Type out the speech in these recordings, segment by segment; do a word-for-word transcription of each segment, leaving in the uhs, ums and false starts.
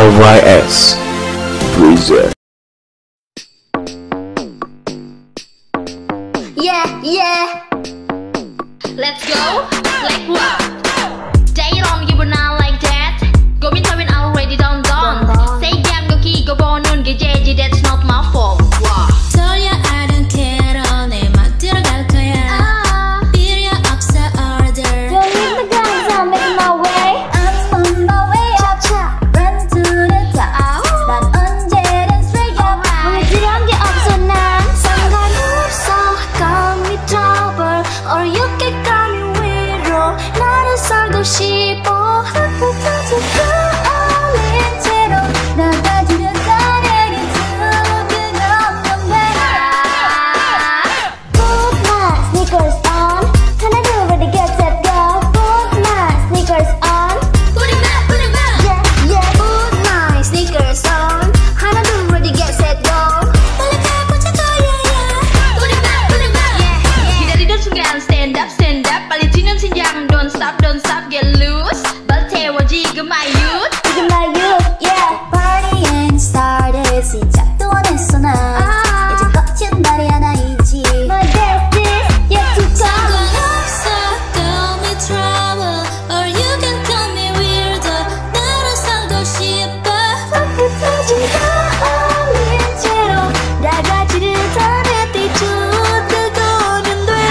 L Y S Breezer. Yeah, yeah. Let's go. Like what? Day long you were not like that. Go in time already done done. Say damn go key go born on get jeji, that's not my fault. Wow. Sorry I don't care. 내 맘 들어갈 거야. 필요 없어 order. Don't leave the guns, I'll make my way. I'm on my way up. Run to the top. 난 언제든 straight up. 맘에 들어온 게 없어 난 상관없어. Call me trouble or you can call me weirdo. 나를 살고 싶어. 자꾸 자꾸 끌어올린 채로 나가지는 나에게 두근 없는 배. Put my sneakers on. 하나 둘 ready get set go. Put my sneakers on. Put it back, put it back. Yeah, yeah. Put my sneakers on. 하나 둘 ready get set go. 빨리 가보자 거야. Put it back, put it back. 기다리던 순간 stand up stand up. 빨리 지는 심장 don't stop don't stop get loose. 불태워 지금 my youth. 지금 my youth, yeah. Party ain't started. 시작도 안 했어 난. 이제 거친 날이 하나이지. My best is yet to come. 상관없어. Call me trouble or you can call me weirdo. 나를 살고 싶어. 자꾸 터진 거울린 채로 나가지를 전에 뒤죽고 오면 돼.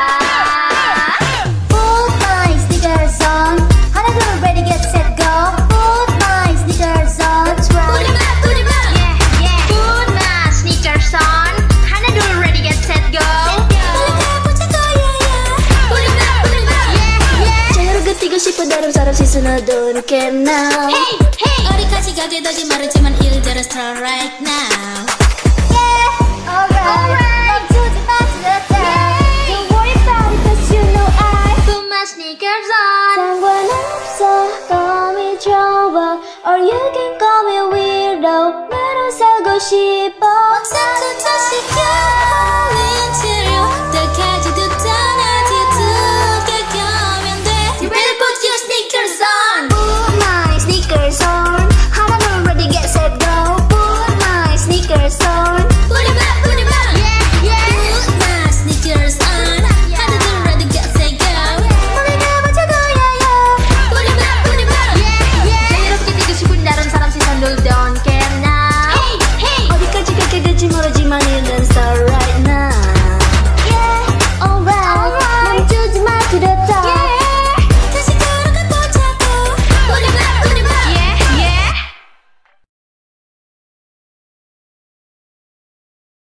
Put my sneakers on. 하나 둘 ready get set go. Put my sneakers on. That's Put right. it back, put it back. Yeah, yeah. Put my sneakers on. 하나 둘 ready get set go. 빨리 가보자 거야. Put it back, put it back. Yeah, yeah. 자유롭게 뛰고 싶어 다른 사람 시선을 don't care now. Hey, hey. 어디까지 가지다지 말했지만 일대로 start right now. Yeah, alright. Alright. 멈추지 마, to the time. Don't worry about it, 'cause you know I Put my sneakers on. 상관없어. Call me trouble or you can call me weirdo. 나로 살고 싶어. 자꾸 다시 켜.